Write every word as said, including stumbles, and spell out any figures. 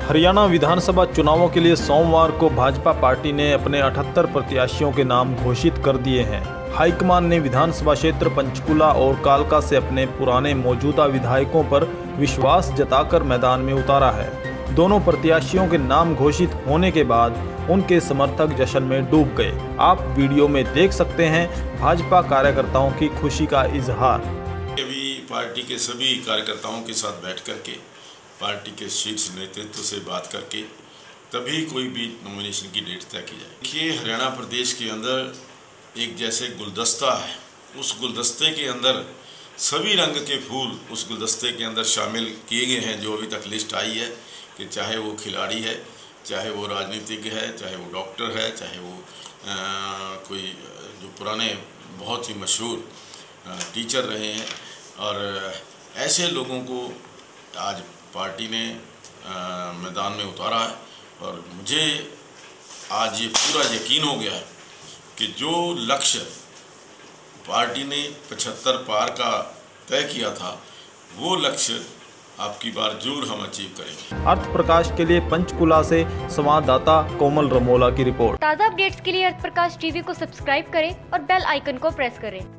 हरियाणा विधानसभा चुनावों के लिए सोमवार को भाजपा पार्टी ने अपने अठहत्तर प्रत्याशियों के नाम घोषित कर दिए हैं। हाईकमान ने विधानसभा क्षेत्र पंचकुला और कालका से अपने पुराने मौजूदा विधायकों पर विश्वास जताकर मैदान में उतारा है। दोनों प्रत्याशियों के नाम घोषित होने के बाद उनके समर्थक जश्न में डूब गए। आप वीडियो में देख सकते हैं भाजपा कार्यकर्ताओं की खुशी का इजहार। अभी पार्टी के सभी कार्यकर्ताओं के साथ बैठ करके पार्टी के शीर्ष नेतृत्व से बात करके तभी कोई भी नॉमिनेशन की डेट तय की जाए। देखिए, हरियाणा प्रदेश के अंदर एक जैसे गुलदस्ता है, उस गुलदस्ते के अंदर सभी रंग के फूल उस गुलदस्ते के अंदर शामिल किए गए हैं। जो अभी तक लिस्ट आई है कि चाहे वो खिलाड़ी है, चाहे वो राजनीतिज्ञ है, चाहे वो डॉक्टर है, चाहे वो आ, कोई जो पुराने बहुत ही मशहूर टीचर रहे हैं, और ऐसे लोगों को आज पार्टी ने आ, मैदान में उतारा है। और मुझे आज ये पूरा यकीन हो गया है कि जो लक्ष्य पार्टी ने पचहत्तर पार का तय किया था, वो लक्ष्य आपकी बार जरूर हम अचीव करेंगे। अर्थ प्रकाश के लिए पंचकुला से संवाददाता कोमल रमोला की रिपोर्ट। ताज़ा अपडेट्स के लिए अर्थ प्रकाश टीवी को सब्सक्राइब करें और बेल आइकन को प्रेस करें।